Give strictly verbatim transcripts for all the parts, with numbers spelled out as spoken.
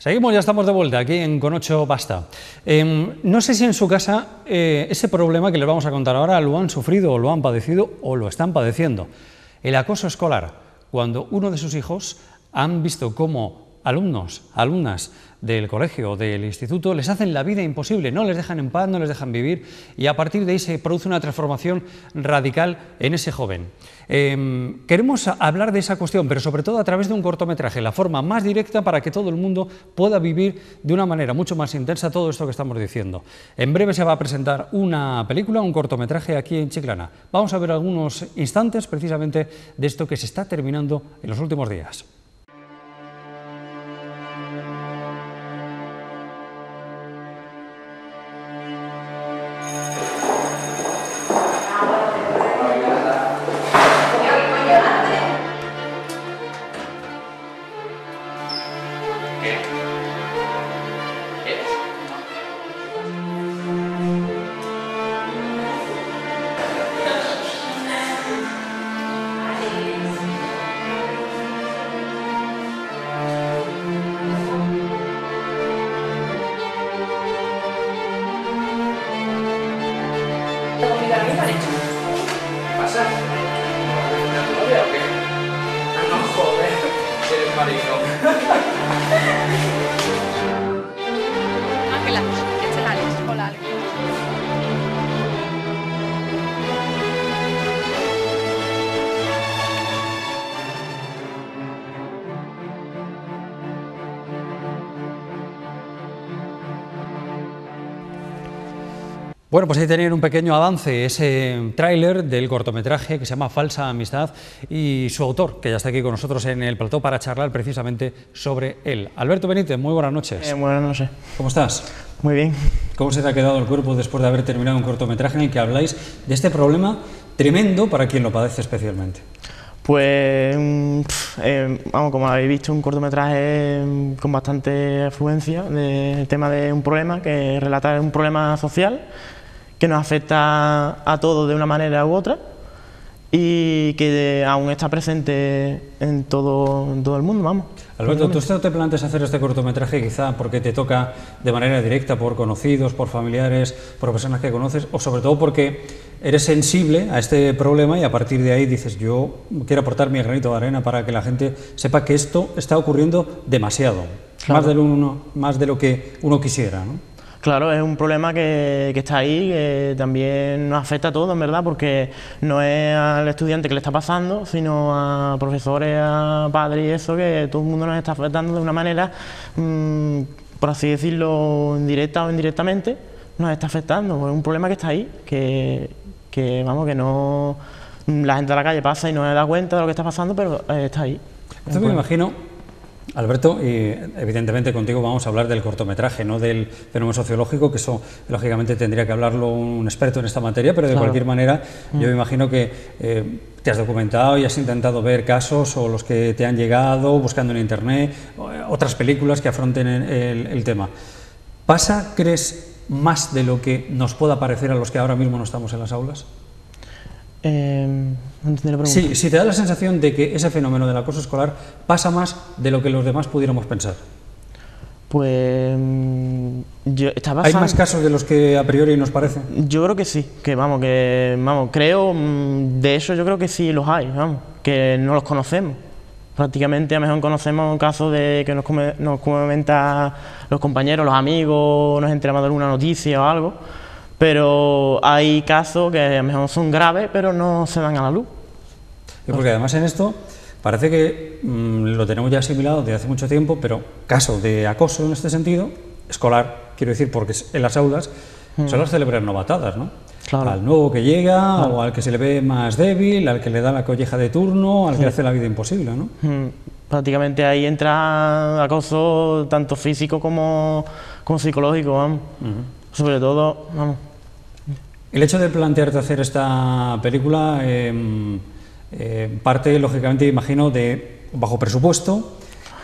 Seguimos, ya estamos de vuelta aquí en Con ocho Basta. Eh, no sé si en su casa eh, ese problema que les vamos a contar ahora lo han sufrido o lo han padecido o lo están padeciendo. El acoso escolar, cuando uno de sus hijos han visto cómo alumnos, alumnas del colegio o del instituto les hacen la vida imposible, no les dejan en paz, no les dejan vivir, y a partir de ahí se produce una transformación radical en ese joven. Eh, queremos hablar de esa cuestión, pero sobre todo a través de un cortometraje, la forma más directa para que todo el mundo pueda vivir de una manera mucho más intensa todo esto que estamos diciendo. En breve se va a presentar una película, un cortometraje aquí en Chiclana. Vamos a ver algunos instantes precisamente de esto que se está terminando en los últimos días. ¿Qué pasa? ¿Tienes tu novia o qué? Ah, no, joder, eres marino. Ángela, este es Alex. Hola, Alex. Bueno, pues ahí tenían un pequeño avance, ese tráiler del cortometraje que se llama Falsa Amistad y su autor, que ya está aquí con nosotros en el plató para charlar precisamente sobre él. Alberto Benítez, muy buenas noches. Eh, buenas noches. ¿Cómo estás? Muy bien. ¿Cómo se te ha quedado el cuerpo después de haber terminado un cortometraje en el que habláis de este problema tremendo para quien lo padece especialmente? Pues, eh, vamos, como habéis visto, un cortometraje con bastante afluencia del tema de un problema que relata un problema social que nos afecta a todos de una manera u otra y que aún está presente en todo, en todo el mundo, vamos. Alberto, ¿tú te planteas hacer este cortometraje quizá porque te toca de manera directa por conocidos, por familiares, por personas que conoces, o sobre todo porque eres sensible a este problema y a partir de ahí dices, yo quiero aportar mi granito de arena para que la gente sepa que esto está ocurriendo demasiado, claro, más de lo, uno, más de lo que uno quisiera, ¿no? Claro, es un problema que, que está ahí, que también nos afecta a todos, en verdad, porque no es al estudiante que le está pasando, sino a profesores, a padres y eso, que todo el mundo nos está afectando de una manera, mmm, por así decirlo, indirecta o indirectamente, nos está afectando. Es un problema que está ahí, que, que vamos, que no, la gente de la calle pasa y no se da cuenta de lo que está pasando, pero eh, está ahí. Entonces me imagino, Alberto, y evidentemente contigo vamos a hablar del cortometraje, no del fenómeno sociológico, que eso lógicamente tendría que hablarlo un experto en esta materia, pero de claro, cualquier manera mm. yo me imagino que eh, te has documentado y has intentado ver casos o los que te han llegado, buscando en internet, otras películas que afronten el, el tema. ¿Pasa, crees, más de lo que nos pueda parecer a los que ahora mismo no estamos en las aulas? Eh, no la pregunta. Sí, si te da la sensación de que ese fenómeno del acoso escolar pasa más de lo que los demás pudiéramos pensar. Pues yo estaba ¿Hay más casos de los que a priori nos parece? Yo creo que sí, que vamos, que vamos, creo, de eso yo creo que sí los hay, vamos, que no los conocemos. Prácticamente a lo mejor conocemos casos de que nos, come, nos comentan los compañeros, los amigos, nos enteramos de alguna noticia o algo. Pero hay casos que a lo mejor son graves, pero no se dan a la luz. Y porque además en esto parece que mmm, lo tenemos ya asimilado desde hace mucho tiempo, pero casos de acoso en este sentido, escolar, quiero decir, porque en las aulas mm. son las celebrar novatadas, ¿no? Claro. Al nuevo que llega, claro, o al que se le ve más débil, al que le da la colleja de turno, al que sí. le hace la vida imposible, ¿no? Mm. Prácticamente ahí entra acoso tanto físico como, como psicológico, vamos. Uh-huh. Sobre todo, vamos. El hecho de plantearte hacer esta película eh, eh, parte, lógicamente, imagino, de bajo presupuesto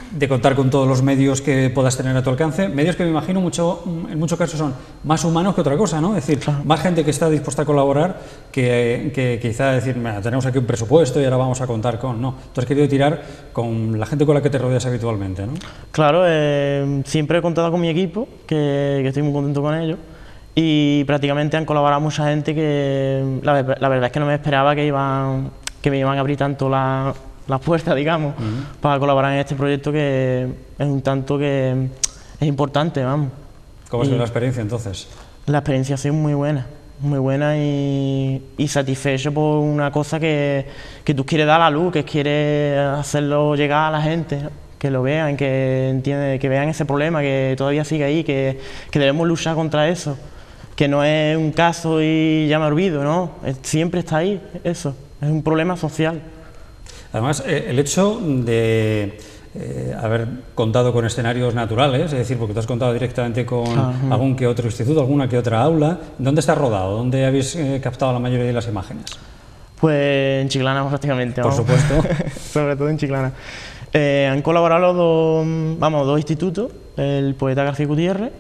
de contar con todos los medios que puedas tener a tu alcance, medios que me imagino mucho, en muchos casos son más humanos que otra cosa, ¿no? Es decir, Claro. más gente que está dispuesta a colaborar que, que quizá decir, "Mira, tenemos aquí un presupuesto y ahora vamos a contar con", no. Tú has querido tirar con la gente con la que te rodeas habitualmente, ¿no? Claro, eh, siempre he contado con mi equipo, que, que estoy muy contento con ellos, y prácticamente han colaborado mucha gente que la, ver- la verdad es que no me esperaba que, iban, que me iban a abrir tanto la- las puertas, digamos, Ujú. para colaborar en este proyecto que es un tanto que es importante, vamos. ¿Cómo ha sido Y- la experiencia entonces? La experiencia ha sido muy buena, muy buena y, y satisfecho por una cosa que, que tú quieres dar a la luz, que quieres hacerlo llegar a la gente, ¿no? Que lo vean, que entiende, que vean ese problema, que todavía sigue ahí, que, que debemos luchar contra eso, que no es un caso y ya me olvido, ¿no? Es- siempre está ahí eso, es un problema social. Además, eh, el hecho de eh, haber contado con escenarios naturales, es decir, porque tú has contado directamente con Ajá. algún que otro instituto, alguna que otra aula, ¿dónde está rodado? ¿Dónde habéis eh, captado la mayoría de las imágenes? Pues en Chiclana prácticamente, Por vamos. supuesto. Sobre todo en Chiclana. Eh, han colaborado los dos, vamos, dos institutos, el poeta García Gutiérrez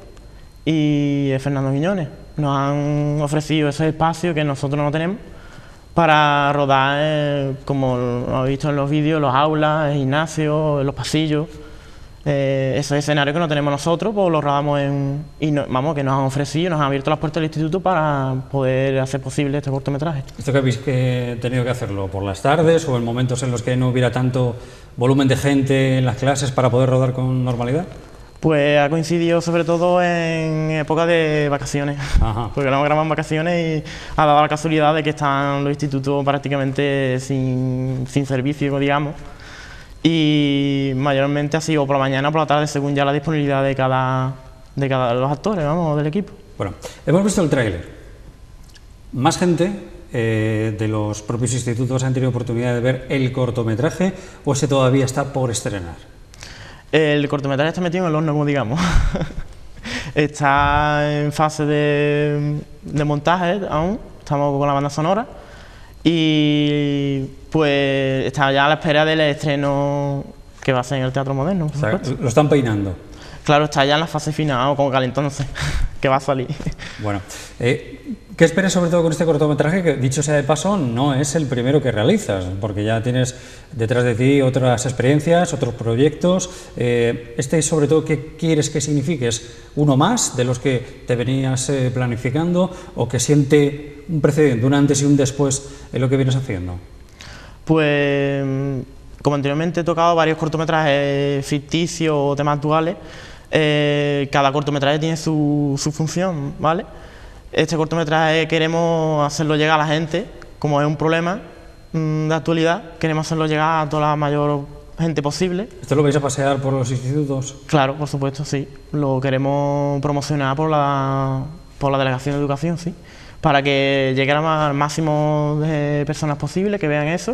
y el Fernando Quiñones. Nos han ofrecido ese espacio que nosotros no tenemos para rodar, eh, como lo habéis visto en los vídeos, los aulas, el gimnasio, los pasillos. Eh, esos escenarios que no tenemos nosotros, pues los rodamos en... Y no- vamos, que nos han ofrecido, nos han abierto las puertas del instituto para poder hacer posible este cortometraje. ¿Esto que habéis que tenido que hacerlo por las tardes o en momentos en los que no hubiera tanto volumen de gente en las clases para poder rodar con normalidad? Pues ha coincidido sobre todo en época de vacaciones, Ajá. porque lo hemos grabado en vacaciones y ha dado la casualidad de que están los institutos prácticamente sin, sin servicio, digamos, y mayormente ha sido por la mañana o por la tarde según ya la disponibilidad de cada, de cada de los actores, vamos, del equipo. Bueno, hemos visto el tráiler. Más gente eh, de los propios institutos han tenido oportunidad de ver el cortometraje o ese todavía está por estrenar. El cortometraje está metido en el horno, como digamos. Está en fase de, de montaje aún, estamos con la banda sonora y pues está ya a la espera del estreno que va a ser en el Teatro Moderno. por O sea, supuesto. lo están peinando. Claro, está ya en la fase final, o como calentándose, que va a salir. Bueno, eh, ¿qué esperas sobre todo con este cortometraje? Que dicho sea de paso, no es el primero que realizas, porque ya tienes detrás de ti otras experiencias, otros proyectos. Eh, este, sobre todo, ¿qué quieres que signifique? ¿Es uno más de los que te venías eh, planificando o que siente un precedente, un antes y un después en lo que vienes haciendo? Pues, como anteriormente he tocado varios cortometrajes ficticios o temas actuales, eh, cada cortometraje tiene su, su función, ¿vale? Este cortometraje queremos hacerlo llegar a la gente, como es un problema mm, de actualidad, queremos hacerlo llegar a toda la mayor gente posible. ¿Esto lo vais a pasear por los institutos? Claro, por supuesto, sí. Lo queremos promocionar por la, por la Delegación de Educación, sí, para que llegue al máximo de personas posible, que vean eso,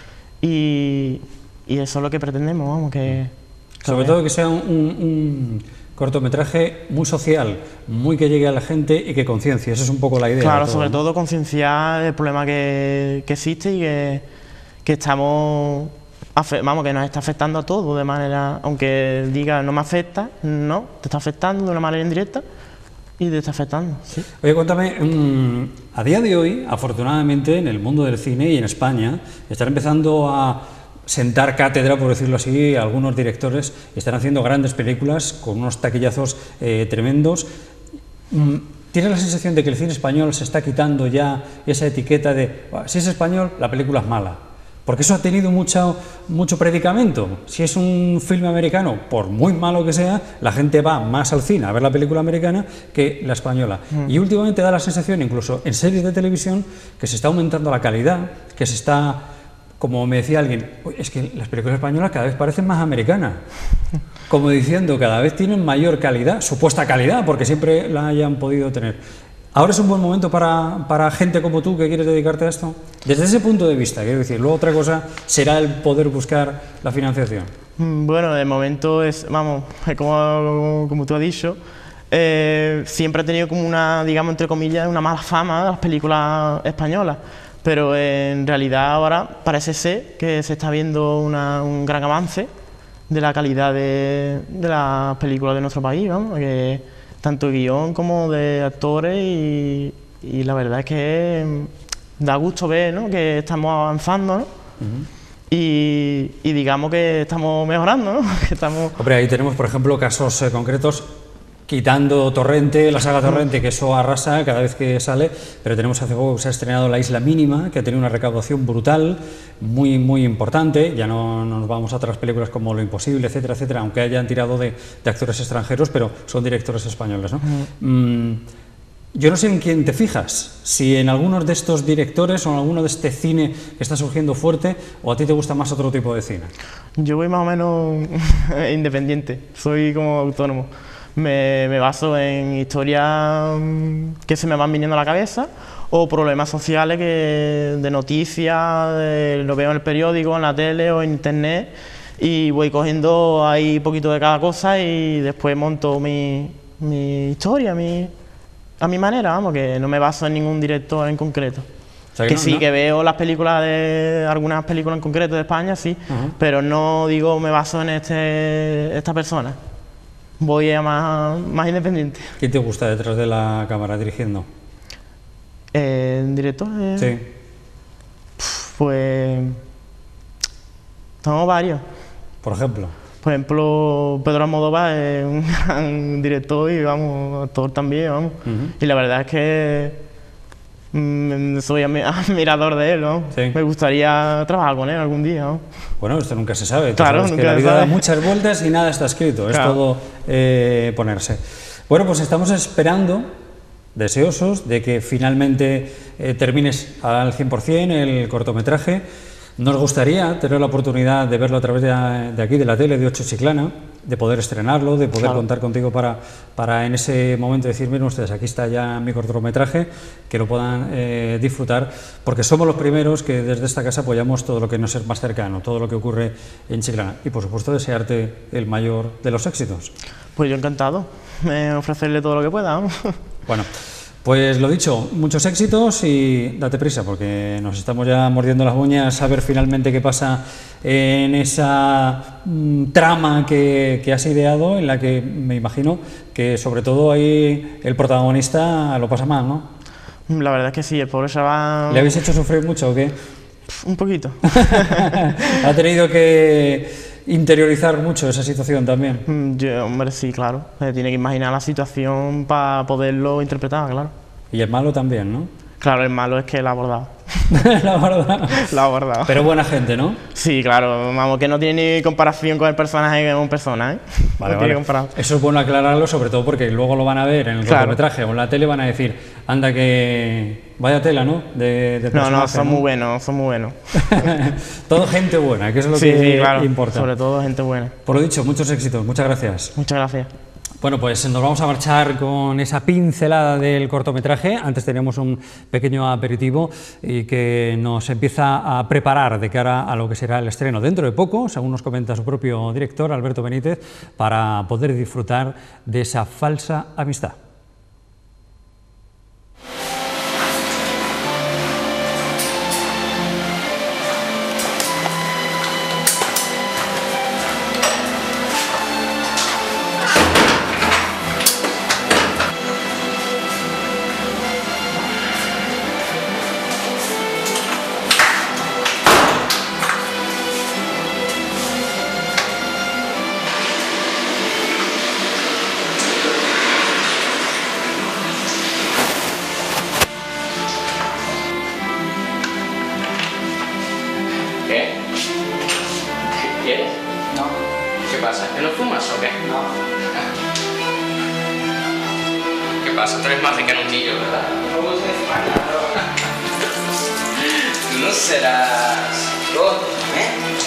y, y eso es lo que pretendemos, vamos, que... que Sobre lo todo vean. que sea un, un cortometraje muy social, muy que llegue a la gente y que conciencie, esa es un poco la idea. Claro, de sobre ¿no? todo concienciar el problema que, que existe y que, que estamos, afe- vamos, que nos está afectando a todos de manera, aunque diga no me afecta, no, te está afectando de una manera indirecta y te está afectando, sí. Oye, cuéntame, mm, a día de hoy, afortunadamente, en el mundo del cine y en España, están empezando a sentar cátedra, por decirlo así, algunos directores y están haciendo grandes películas con unos taquillazos eh, tremendos. Mm, ¿Tienes la sensación de que el cine español se está quitando ya esa etiqueta de "Buah, si es español, la película es mala"? Porque eso ha tenido mucho, mucho predicamento. Si es un filme americano, por muy malo que sea, la gente va más al cine a ver la película americana que la española. Mm. Y últimamente da la sensación, incluso en series de televisión, que se está aumentando la calidad, que se está, como me decía alguien, "Uy, es que las películas españolas cada vez parecen más americanas". Como diciendo, cada vez tienen mayor calidad, supuesta calidad, porque siempre la hayan podido tener. ¿Ahora es un buen momento para, para gente como tú que quieres dedicarte a esto? Desde ese punto de vista, quiero decir, luego otra cosa será el poder buscar la financiación. Mm, Bueno, de momento es, vamos, como, como tú has dicho, eh, siempre ha tenido como una, digamos, entre comillas, una mala fama las películas españolas, pero en realidad ahora parece ser que se está viendo una- un gran avance de la calidad de, de las películas de nuestro país, vamos, que tanto guión como de actores y, y la verdad es que da gusto ver, ¿no?, que estamos avanzando, ¿no? Uh-huh. y, y digamos que estamos mejorando, ¿no? Que estamos... Hombre, ahí tenemos, por ejemplo, casos eh, concretos, quitando Torrente, la saga Torrente, que eso arrasa cada vez que sale, pero tenemos hace poco que se ha estrenado La Isla Mínima, que ha tenido una recaudación brutal, muy, muy importante. Ya no, no nos vamos a otras películas como Lo Imposible, etcétera, etcétera, aunque hayan tirado de, de actores extranjeros, pero son directores españoles, ¿no? Uh-huh. mm, Yo no sé en quién te fijas, si en algunos de estos directores o en alguno de este cine que está surgiendo fuerte, o a ti te gusta más otro tipo de cine. Yo voy más o menos independiente, soy como autónomo. Me, me baso en historias que se me van viniendo a la cabeza o problemas sociales que, de noticias, de, lo veo en el periódico, en la tele o en internet y voy cogiendo ahí poquito de cada cosa y después monto mi, mi historia, mi... a mi manera, vamos, que no me baso en ningún director en concreto. O sea, que, que no, sí, ¿no? Que veo las películas de algunas películas en concreto de España, sí, uh-huh. Pero no digo me baso en este esta persona. Voy a más, más independiente. ¿Quién te gusta detrás de la cámara dirigiendo? Eh, ¿Director? Eh, sí. Pues tengo varios. Por ejemplo. Por ejemplo, Pedro Almodóvar es un gran director y, vamos, actor también, vamos. Uh-huh. Y la verdad es que mm, soy admirador de él, ¿no? Sí. Me gustaría trabajar con él algún día, ¿no? Bueno, esto nunca se sabe. Claro, sabes nunca que la vida sabe. Da muchas vueltas y nada está escrito. Claro. Es todo eh, ponerse. Bueno, pues estamos esperando, deseosos, de que finalmente eh, termines al cien por cien el cortometraje. Nos gustaría tener la oportunidad de verlo a través de, de aquí, de la tele, de Ocho Chiclana, de poder estrenarlo, de poder claro. contar contigo para, para en ese momento decir, miren ustedes, aquí está ya mi cortometraje, que lo puedan eh, disfrutar, porque somos los primeros que desde esta casa apoyamos todo lo que nos es más cercano, todo lo que ocurre en Chiclana. Y por supuesto desearte el mayor de los éxitos. Pues yo encantado, eh, ofrecerle todo lo que pueda, ¿no? Bueno. Pues lo dicho, muchos éxitos y date prisa porque nos estamos ya mordiendo las uñas a ver finalmente qué pasa en esa mm, trama que, que has ideado, en la que me imagino que sobre todo ahí el protagonista lo pasa mal, ¿no? La verdad es que sí, el pobre chaval... ¿Le habéis hecho sufrir mucho o qué? Un poquito. ¿Ha tenido que interiorizar mucho esa situación también? Yo, hombre, sí, claro. Tiene que imaginar la situación para poderlo interpretar, claro. Y el malo también, ¿no? Claro, el malo es que la ha abordado. La abordado. La ha abordado. Pero buena gente, ¿no? Sí, claro. Vamos, que no tiene ni comparación con el personaje que es un persona, ¿eh? Vale, no vale. Tiene Eso es bueno aclararlo, sobre todo porque luego lo van a ver en el claro. cortometraje o en la tele, van a decir, anda que... Vaya tela, ¿no? De, de no, no, son ¿no? muy buenos, son muy buenos. Todo gente buena, que eso es lo sí, que sí, claro. importa. Sobre todo gente buena. Por lo dicho, muchos éxitos, muchas gracias. Muchas gracias. Bueno, pues nos vamos a marchar con esa pincelada del cortometraje. Antes teníamos un pequeño aperitivo y que nos empieza a preparar de cara a lo que será el estreno dentro de poco, según nos comenta su propio director, Alberto Benítez, para poder disfrutar de esa falsa amistad. ¿Qué? ¿Qué quieres? No. ¿Qué pasa? ¿Que no fumas o qué? No. ¿Qué pasa? Tú eres más de canutillo, ¿verdad? No me gusta España, Tú no serás... ¿Tú? ¿Eh?